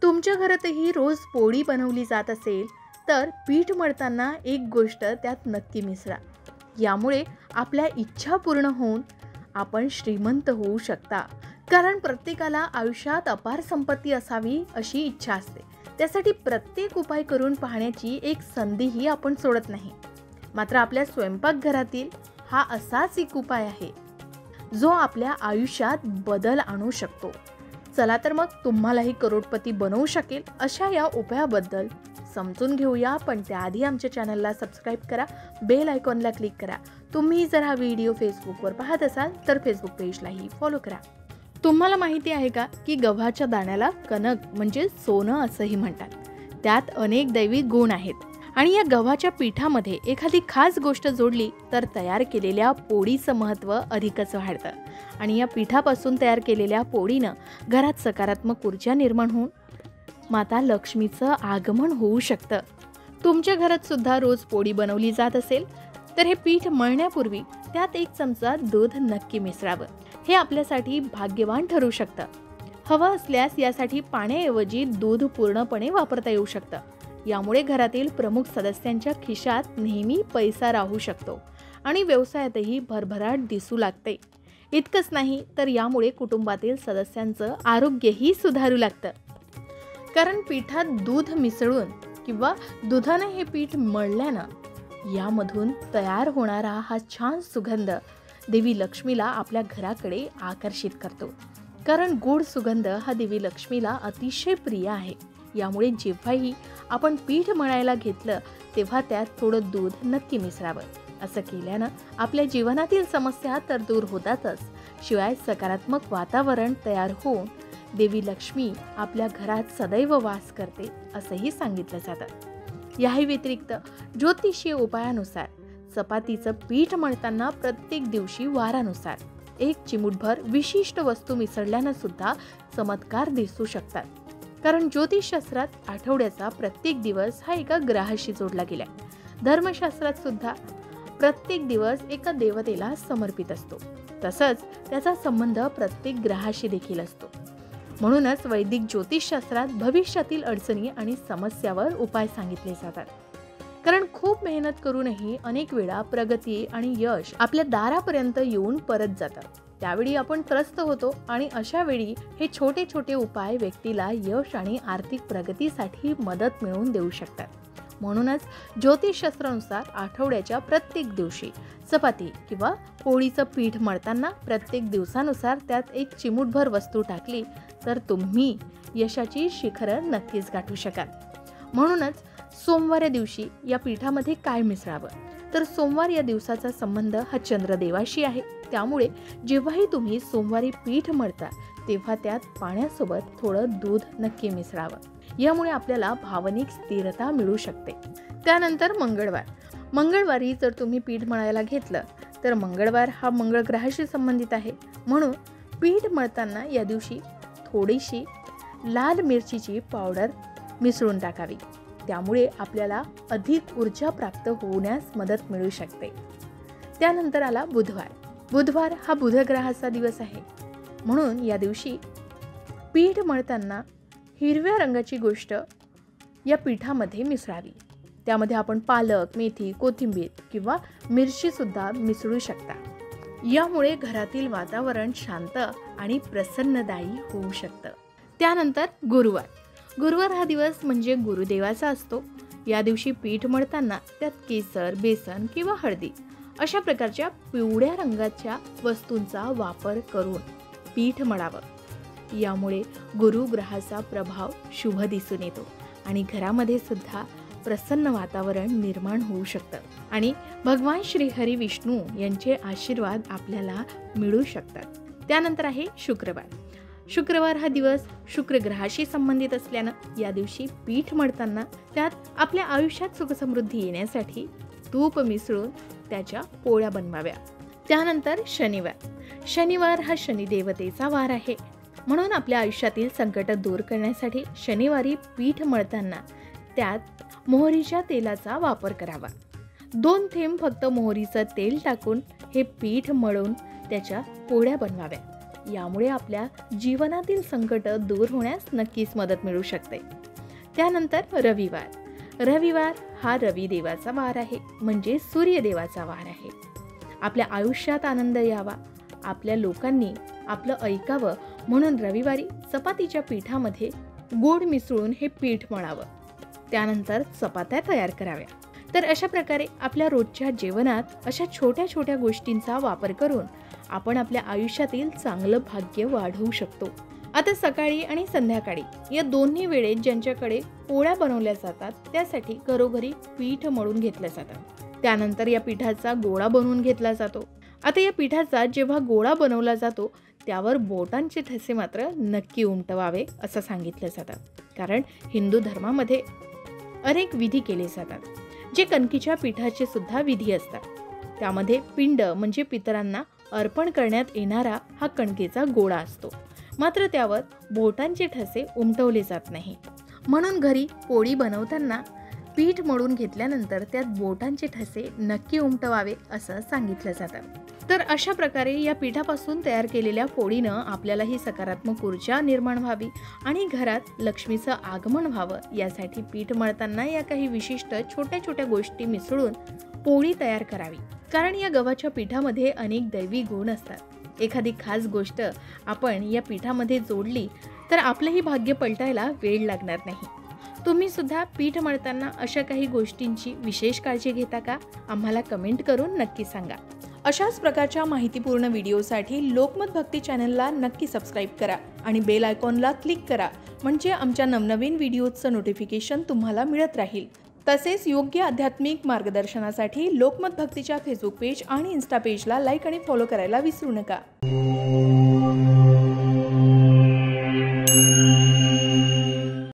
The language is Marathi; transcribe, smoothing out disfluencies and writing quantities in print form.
तुमच्या घरातही रोज पोळी बनवली जात असेल तर पीठ मळताना एक गोष्ट त्यात नक्की मिसळा. यामुळे आपल्या इच्छा पूर्ण होऊन आपण श्रीमंत होऊ शकता. कारण प्रत्येकाला आयुष्यात अपार संपत्ती असावी अशी इच्छा असते. त्यासाठी प्रत्येक उपाय करून पाहण्याची एक संधीही आपण सोडत नाही. मात्र आपल्या स्वयंपाकघरातील हा असाच एक उपाय आहे जो आपल्या आयुष्यात बदल आणू शकतो. चला तर मग तुम्हालाही करोडपती बनवू शकेल अशा या उपायाबद्दल समजून घेऊया. पण त्याआधी आमच्या चॅनलला सबस्क्राईब करा, बेल आयकॉनला क्लिक करा. तुम्ही जर हा व्हिडिओ फेसबुकवर पाहत असाल तर फेसबुक पेजलाही फॉलो करा. तुम्हाला माहिती आहे का की गव्हाच्या दाण्याला कणक म्हणजे सोनं असंही म्हणतात. त्यात अनेक दैवी गुण आहेत आणि या गव्हाच्या पिठामध्ये एखादी खास गोष्ट जोडली तर तयार केलेल्या पोळीचं महत्त्व अधिकच वाढतं. आणि या पिठापासून तयार केलेल्या पोळीनं घरात सकारात्मक ऊर्जा निर्माण होऊन माता लक्ष्मीचं आगमन होऊ शकतं. तुमच्या घरात सुद्धा रोज पोळी बनवली जात असेल तर हे पीठ मळण्यापूर्वी त्यात 1 चमचा दूध नक्की मिसळावं. हे आपल्यासाठी भाग्यवान ठरू शकतं. हवं असल्यास यासाठी पाण्याऐवजी दूध पूर्णपणे वापरता येऊ शकतं. यामुळे घरातील प्रमुख सदस्यांच्या खिशात नेहमी पैसा राहू शकतो आणि व्यवसायातही भरभराट दिसू लागते. इतकंच नाही तर यामुळे कुटुंबातील सदस्यांचं आरोग्यही सुधारू लागतं. कारण पिठात दूध मिसळून किंवा दुधाने हे पीठ मळल्यानं यामधून तयार होणारा हा छान सुगंध देवी लक्ष्मीला आपल्या घराकडे आकर्षित करतो. कारण गोड सुगंध हा देवी लक्ष्मीला अतिशय प्रिय आहे. यामुळे जेव्हाही आपण पीठ मळायला घेतलं तेव्हा त्यात थोडं दूध नक्की मिसळावं. असं केल्यानं आपल्या जीवनातील समस्या तर दूर होतातच, शिवाय सकारात्मक वातावरण तयार होऊन देवी लक्ष्मी आपल्या घरात सदैव वास करते असंही सांगितलं जातं. याही व्यतिरिक्त ज्योतिषीय उपायानुसार चपातीचं पीठ मळताना प्रत्येक दिवशी वारानुसार 1 चिमूटभर विशिष्ट वस्तू मिसळल्यानं सुद्धा चमत्कार दिसू शकतात. कारण ज्योतिषशास्त्रात आठवड्याचा प्रत्येक दिवस हा एका ग्रहाशी जोडला गेलाय. धर्मशास्त्रात सुद्धा प्रत्येक दिवस एका देवतेला समर्पित असतो. तसंच त्याचा संबंध प्रत्येक ग्रहाशी देखील असतो. म्हणूनच वैदिक ज्योतिषशास्त्रात भविष्यातील अडचणी आणि समस्यावर उपाय सांगितले जातात. कारण खूप मेहनत करूनही अनेक वेळा प्रगती आणि यश आपल्या दारापर्यंत येऊन परत जातात. त्यावेळी आपण त्रस्त होतो आणि अशा वेळी हे छोटे छोटे उपाय व्यक्तीला यश आणि आर्थिक प्रगतीसाठी मदत मिळवून देऊ शकतात. म्हणूनच ज्योतिषशास्त्रानुसार आठवड्याच्या प्रत्येक दिवशी चपाती किंवा पोळीचं पीठ मळताना प्रत्येक दिवसानुसार त्यात 1 चिमूटभर वस्तू टाकली तर तुम्ही यशाची शिखरं नक्कीच गाठू शकाल. म्हणूनच सोमवार या दिवशी या पीठामध्ये काय मिसळावं तर सोमवार या दिवसाचा संबंध हा चंद्रदेवाशी आहे. त्यामुळे जेव्हाही तुम्ही सोमवारी पीठ मळता तेव्हा त्यात पाण्यासोबत थोडं दूध नक्की मिसळावं. यामुळे आपल्याला भावनिक स्थिरता मिळू शकते. त्यानंतर मंगळवारी जर तुम्ही पीठ मळायला घेतलं तर मंगळवार हा मंगळ ग्रहाशी संबंधित आहे. म्हणून पीठ मळताना या दिवशी थोडीशी लाल मिरचीची पावडर मिसळून टाकावी. त्यामुळे आपल्याला अधिक ऊर्जा प्राप्त होण्यास मदत मिळू शकते. त्यानंतर आला बुधवार हा बुध ग्रहाचा दिवस आहे. म्हणून या दिवशी पीठ मळताना हिरव्या रंगाची गोष्ट या पिठामध्ये मिसळावी. त्यामध्ये आपण पालक, मेथी, कोथिंबीर किंवा मिरची सुद्धा मिसळू शकता. यामुळे घरातील वातावरण शांत आणि प्रसन्नदायी होऊ शकतं. त्यानंतर गुरुवार हा दिवस म्हणजे गुरुदेवाचा असतो. या दिवशी पीठ मळताना त्यात केसर, बेसन किंवा हळदी अशा प्रकारच्या पिवळ्या रंगाच्या वस्तूंचा वापर करून पीठ मळावं. यामुळे गुरु ग्रहाचा प्रभाव शुभ दिसून येतो आणि घरामध्ये सुद्धा प्रसन्न वातावरण निर्माण होऊ शकतं आणि भगवान श्री हरी विष्णू यांचे आशीर्वाद आपल्याला मिळू शकतात. त्यानंतर आहे शुक्रवार हा दिवस शुक्र ग्रहाशी संबंधित असल्यानं या दिवशी पीठ मळताना त्यात आपल्या आयुष्यात सुखसमृद्धी येण्यासाठी तूप मिसळून त्याच्या पोळ्या बनवाव्या. त्यानंतर शनिवार हा शनिदेवतेचा वार आहे. म्हणून आपल्या आयुष्यातील संकट दूर करण्यासाठी शनिवारी पीठ मळताना त्यात मोहरीच्या तेलाचा वापर करावा. 2 थेंब फक्त मोहरीचं तेल टाकून हे पीठ मळून त्याच्या पोळ्या बनवाव्या. यामुळे आपल्या जीवनातील संकट दूर होण्यास नक्कीच मदत मिळू शकते. त्यानंतर रविवार हा रविदेवाचा वार आहे, म्हणजे सूर्यदेवाचा वार आहे. आपल्या आयुष्यात आनंद यावा, आपल्या लोकांनी आपलं ऐकावं म्हणून रविवारी चपातीच्या पिठामध्ये गोड मिसळून हे पीठ मळावं. त्यानंतर चपात्या तयार कराव्या. तर अशा प्रकारे आपल्या रोजच्या जेवणात अशा छोट्या छोट्या गोष्टींचा वापर करून आपण आपल्या आयुष्यातील चांगलं भाग्य वाढवू शकतो. आता सकाळी आणि संध्याकाळी या दोन्ही वेळेत ज्यांच्याकडे पोळ्या बनवल्या जातात त्यासाठी घरोघरी पीठ मळून घेतलं जातं. त्यानंतर या पिठाचा गोळा बनवून घेतला जातो. आता या पिठाचा जेव्हा गोळा बनवला जातो त्यावर बोटांचे ठसे मात्र नक्की उमटवावे असं सांगितलं जातं. कारण हिंदू धर्मामध्ये अनेक विधी केले जातात, जे कणकीच्या पिठाचे सुद्धा विधी असतात. त्यामध्ये पिंड म्हणजे पितरांना अर्पण करण्यात येणारा हा कणकेचा गोळा असतो. मात्र त्यावर बोटांचे ठसे उमटवले जात नाही. म्हणून घरी पोळी बनवताना पीठ मळून घेतल्यानंतर त्यात बोटांचे ठसे नक्की उमटवावे असं सांगितलं जातं. तर अशा प्रकारे या पिठापासून तयार केलेल्या पोळीनं आपल्यालाही सकारात्मक ऊर्जा निर्माण व्हावी आणि घरात लक्ष्मीचं आगमन व्हावं यासाठी पीठ मळताना या काही विशिष्ट छोट्या छोट्या गोष्टी मिसळून पोळी तयार करावी. कारण या गव्हाच्या पिठामध्ये अनेक दैवी गुण असतात. एखादी खास गोष्ट आपण या पिठामध्ये जोडली तर आपलंही भाग्य पलटायला वेळ लागणार नाही. तुम्ही सुद्धा पीठ मळताना अशा काही गोष्टींची विशेष काळजी घेता का? आम्हाला कमेंट करून नक्की सांगा. अशाच प्रकारच्या माहितीपूर्ण व्हिडिओसाठी लोकमत भक्ती चॅनलला नक्की सबस्क्राईब करा आणि बेल आयकॉनला क्लिक करा, म्हणजे आमच्या नवनवीन व्हिडिओचं नोटिफिकेशन तुम्हाला मिळत राहील. तसेच योग्य आध्यात्मिक मार्गदर्शनासाठी लोकमत भक्तीच्या फेसबुक पेज आणि इन्स्टा पेजला लाईक आणि फॉलो करायला विसरू नका.